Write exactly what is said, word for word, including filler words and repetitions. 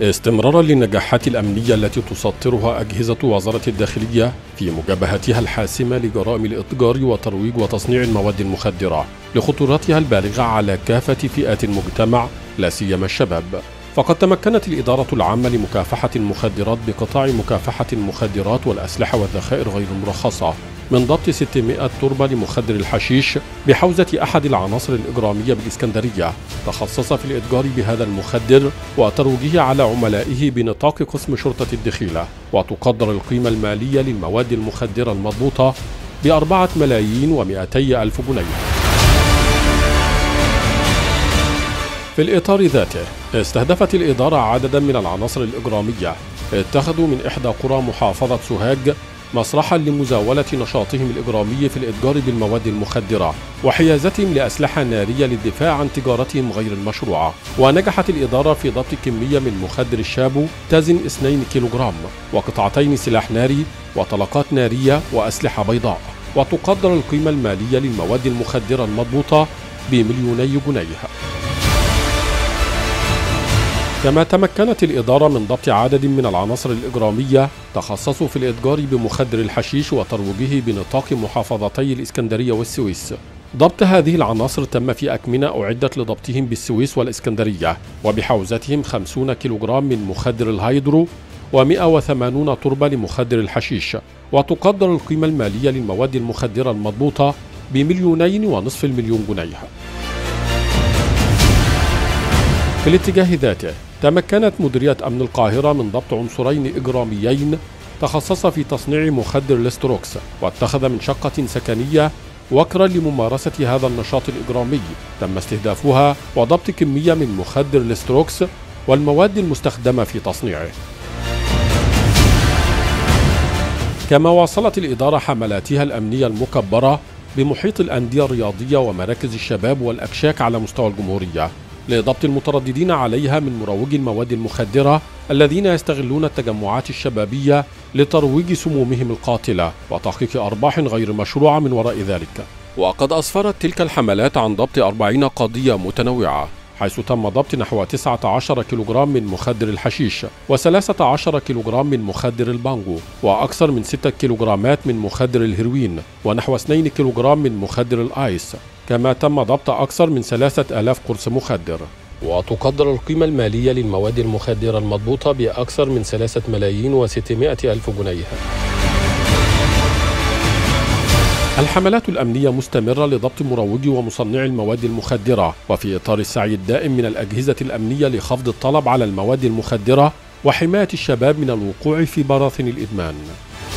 استمرارا للنجاحات الأمنية التي تسطرها أجهزة وزارة الداخلية في مجابهتها الحاسمة لجرائم الإتجار وترويج وتصنيع المواد المخدرة لخطورتها البالغة على كافة فئات المجتمع لا سيما الشباب، فقد تمكنت الإدارة العامة لمكافحة المخدرات بقطاع مكافحة المخدرات والأسلحة والذخائر غير المرخصة من ضبط ستمائة تربة لمخدر الحشيش بحوزة أحد العناصر الإجرامية بالإسكندرية تخصص في الإتجار بهذا المخدر وترويجه على عملائه بنطاق قسم شرطة الدخيلة. وتقدر القيمة المالية للمواد المخدرة المضبوطة بأربعة ملايين ومئتي ألف جنيه. في الإطار ذاته استهدفت الإدارة عددا من العناصر الإجرامية اتخذوا من إحدى قرى محافظة سوهاج مسرحا لمزاولة نشاطهم الإجرامي في الإتجار بالمواد المخدرة وحيازتهم لأسلحة نارية للدفاع عن تجارتهم غير المشروعة. ونجحت الإدارة في ضبط كمية من مخدر الشابو تزن اثنين كيلوغرام وقطعتين سلاح ناري وطلقات نارية وأسلحة بيضاء. وتقدر القيمة المالية للمواد المخدرة المضبوطة بمليوني جنيه. كما تمكنت الإدارة من ضبط عدد من العناصر الإجرامية تخصصوا في الإتجار بمخدر الحشيش وترويجه بنطاق محافظتي الإسكندرية والسويس. ضبط هذه العناصر تم في أكمنة أعدت لضبطهم بالسويس والإسكندرية وبحوزتهم خمسين كيلوغرام من مخدر الهيدرو ومئة وثمانين تربة لمخدر الحشيش. وتقدر القيمة المالية للمواد المخدرة المضبوطة بمليونين ونصف المليون جنيه. في الاتجاه ذاته تمكنت مديرية أمن القاهرة من ضبط عنصرين إجراميين تخصصا في تصنيع مخدر الاستروكس واتخذ من شقة سكنية وكرا لممارسة هذا النشاط الإجرامي تم استهدافها وضبط كمية من مخدر الاستروكس والمواد المستخدمة في تصنيعه. كما واصلت الإدارة حملاتها الأمنية المكبرة بمحيط الأندية الرياضية ومراكز الشباب والأكشاك على مستوى الجمهورية لضبط المترددين عليها من مروجي المواد المخدرة الذين يستغلون التجمعات الشبابية لترويج سمومهم القاتلة وتحقيق أرباح غير مشروعة من وراء ذلك. وقد أسفرت تلك الحملات عن ضبط أربعين قضية متنوعة، حيث تم ضبط نحو تسعة عشر كيلوغرام من مخدر الحشيش وثلاثة عشر كيلوغرام من مخدر البانجو وأكثر من ستة كيلوغرامات من مخدر الهيروين ونحو اثنين كيلوغرام من مخدر الآيس. كما تم ضبط أكثر من ثلاثة آلاف قرص مخدر. وتقدر القيمة المالية للمواد المخدرة المضبوطة بأكثر من ثلاثة ملايين وستمائة ألف جنيه. الحملات الأمنية مستمرة لضبط مروجي ومصنعي المواد المخدرة وفي إطار السعي الدائم من الأجهزة الأمنية لخفض الطلب على المواد المخدرة وحماية الشباب من الوقوع في براثن الإدمان.